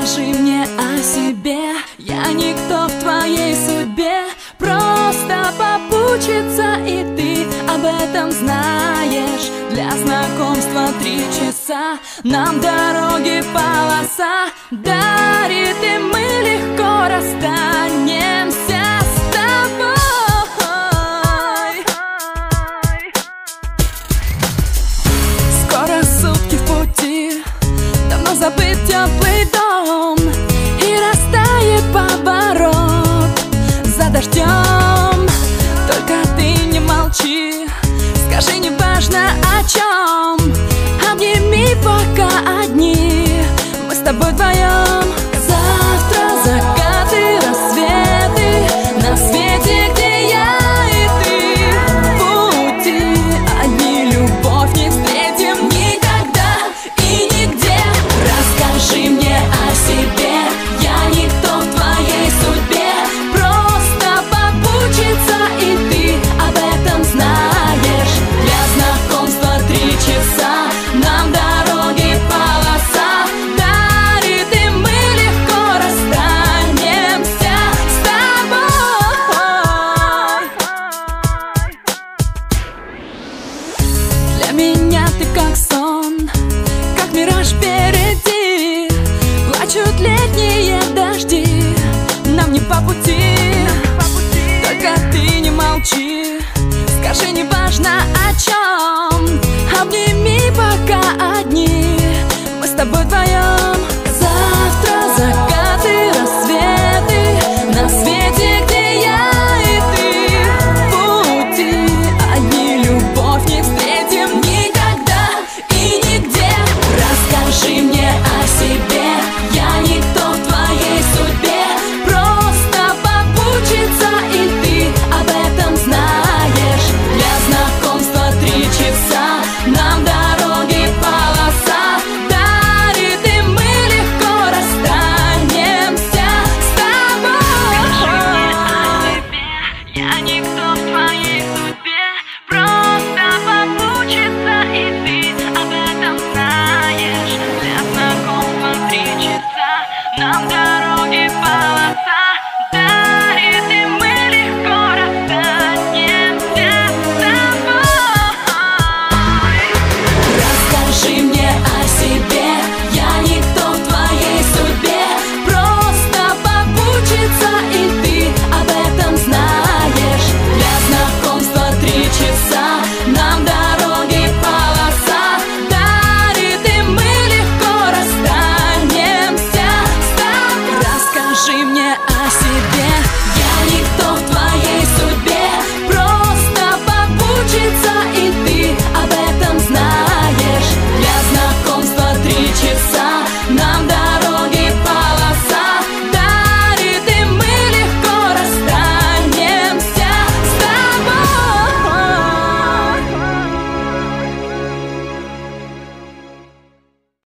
Расскажи мне о себе, я никто в твоей судьбе. Просто попутчица, и ты об этом знаешь. Для знакомства 3 часа, нам дороги полоса дарит, и мы легко расстанемся с тобой. Скоро сутки в пути, давно забыт теплый дом, и растает поворот за дождем. Только ты не молчи, скажи, не важно о чем. Обними, пока одни мы с тобой вдвоем. Завтра закаты, рассветы на свете, где я и ты. В пути одни, любовь не встретим никогда и нигде. Расскажи мне о себе, я никто в твоей судьбе. Просто попутчица, и ты об этом знаешь. Для знакомства 3 часа, нам дороги полоса дарит, и мы легко расстанемся с тобой. Для меня ты как сон, как мираж впереди. Плачут летние дожди, нам не по пути. Только ты не молчи, скажи, не важно о чем.